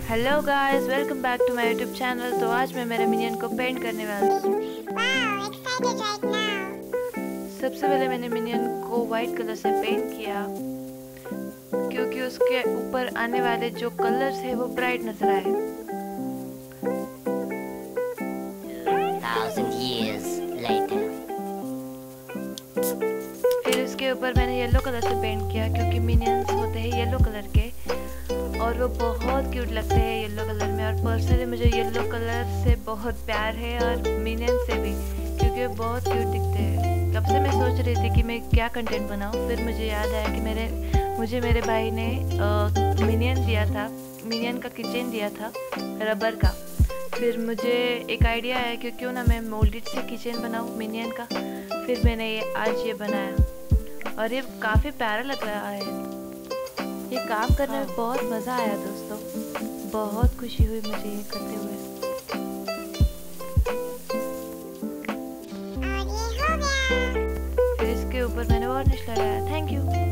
Hello guys, welcome back to my YouTube channel. तो आज मैं मेरे मिनियन को पेंट करने वाली हूँ। सबसे पहले मैंने मिनियन को वाइट कलर से पेंट किया क्योंकि उसके ऊपर आने वाले जो कलर्स है वो ब्राइट नजर आए। 1,000 years later. फिर उसके ऊपर मैंने येलो कलर से पेंट किया क्योंकि मिनियंस होते हैं येलो कलर के और वो बहुत क्यूट लगते हैं येलो कलर में। और पर्सनली मुझे येलो कलर से बहुत प्यार है और मिनियन से भी, क्योंकि वो बहुत क्यूट दिखते हैं। कब से मैं सोच रही थी कि मैं क्या कंटेंट बनाऊं, फिर मुझे याद आया कि मुझे मेरे भाई ने मिनियन दिया था, मिनियन का किचन दिया था रबर का। फिर मुझे एक आइडिया आया कि क्यों ना मैं मोल्डेड से किचन बनाऊं मिनियन का। फिर मैंने आज ये बनाया और ये काफ़ी प्यारा लग रहा है। ये काम करने में बहुत मज़ा आया दोस्तों, बहुत खुशी हुई मुझे ये करते हुए। फिर इसके ऊपर मैंने वार्निश लगाया। Thank you.